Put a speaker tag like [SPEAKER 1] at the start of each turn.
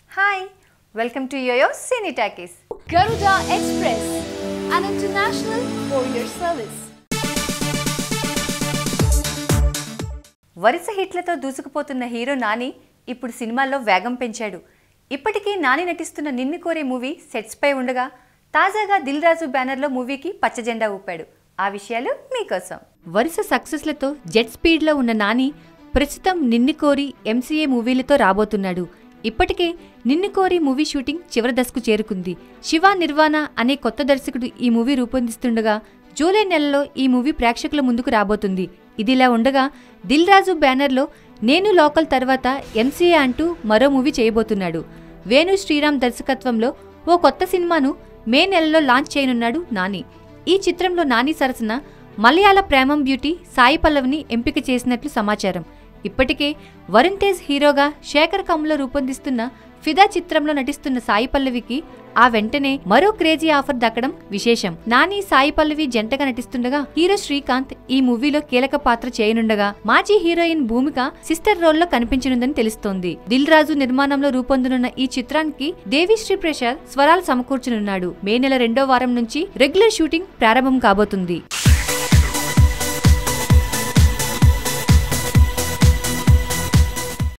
[SPEAKER 1] Hi, welcome to YOYO Cine Talkies.
[SPEAKER 2] Garuda Express, an international courier service.
[SPEAKER 1] వరుస హిట్లతో దూసుకుపోతున్న hero Nani ఇప్పుడు సినిమాల్లో వేగం పెంచాడు. ఇప్పటికీ నాని నటిస్తున్న నిన్ను కోరే మూవీ సెట్స్ పై ఉండగా తాజాగా దిల్ రాజు బ్యానర్లో మూవీకి పచ్చ జెండా ఊపాడు. ఆ విషయాలు మీకోసం. వరుస సక్సెస్లతో జెట్ స్పీడ్లో ఉన్న నాని ప్రస్తుతం నిన్ను కోరి ఎంసీఏ మూవీలతో రాబోతున్నాడు. ఇప్పటికే నిన్ను కోరి మూవీ షూటింగ్ చివరి దశకు చేరుకుంది. శివ నిర్వాణ అనే కొత్త దర్శకుడు ఈ మూవీ రూపొందిస్తుండగా జూలై నెలలో ఈ మూవీ ప్రేక్షకుల ముందుకు రాబోతుంది. ఇదిలా ఉండగా దిల్ రాజు బ్యానర్లో నేను లోకల్ తర్వాత ఎంసీఏ అంటూ మరో మూవీ చేయబోతున్నాడు. వేణు శ్రీరామ్ దర్శకత్వంలో ఓ కొత్త సినిమాను మే నెలలో లాంచ్ చేయనున్నాడు నాని. ఈ చిత్రంలో నాని సరసన మలయాళ ప్రేమం బ్యూటీ సాయి పల్లవిని ఎంపిక చేసినట్లు సమాచారం. ఇప్పటికే వరుణ్ తేజ్ హీరోగా శేఖర్ కమ్లో రూపొందిస్తున్న ఫిదా చిత్రంలో నటిస్తున్న సాయి పల్లవికి ఆ వెంటనే మరో క్రేజీ ఆఫర్ దక్కడం విశేషం. నాని సాయి పల్లవి జంటగా నటిస్తుండగా హీరో శ్రీకాంత్ ఈ మూవీలో కీలక పాత్ర చేయనుండగా మాజీ హీరోయిన్ భూమిక సిస్టర్ రోల్లో కనిపించనుందని తెలుస్తోంది. దిల్ రాజు నిర్మాణంలో రూపొందనున్న ఈ చిత్రానికి దేవిశ్రీ ప్రసాద్ స్వరాలు సమకూర్చనున్నాడు. మే నెల 2వ వారం నుంచి రెగ్యులర్ షూటింగ్ ప్రారంభం కాబోతుంది.